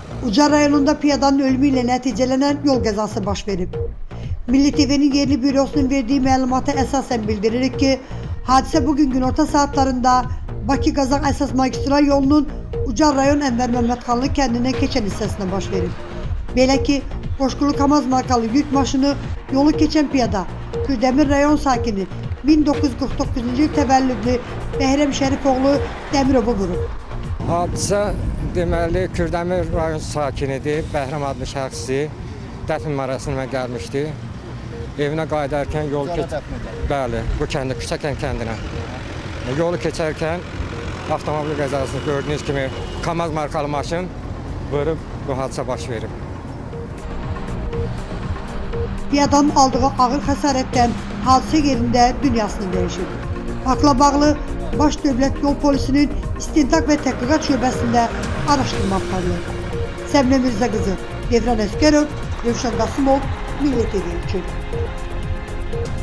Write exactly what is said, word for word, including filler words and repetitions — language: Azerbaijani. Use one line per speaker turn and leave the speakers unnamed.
Ucar rayonunda piyadanın ölümüyle nəticələnən yol qəzası baş verib. Milli T V'nin yerli bürosunun verdiği məlumata əsasən bildiririk ki, hadisə bugün günorta saatlarında Bakı-Qazax əsas magistral yolunun Ucar rayon Ənvər Məmmədxanlı kəndindən keçən hissəsində baş verib. Belə ki, Qoşqulu Kamaz markalı yük maşını yolu keçən piyada Kürdəmir rayon sakini min doqquz yüz qırx doqquzuncu il təvəllüdlü Bəhrəm Şərifoğlu Dəmirovu vurub.
Hadisə deməli Kürdəmir rayon sakinidir. Bəhrəm adlı şəxsi dəfn mərasiminə gəlmişdi. Evinə qayıdarkən yol keç... Bəli, bu kəndə, Küçəkən kəndinə. Yolu keçərkən avtomobil qəzasını gördüyünüz kimi Kamaz markalı maşın vurub bu hadisə baş verib.
Piyadanın aldığı ağır xəsarətdən hadisə yerində dünyasını dəyişib. Faktla bağlı Baş Dövlət Yol Polisinin İstintaq və Tədqiqat şöbəsində araşdırma aparılır. Səmnə Mirzə qızı, Devran Əskərov, Rövşən Qasımov, Milli T V üçün.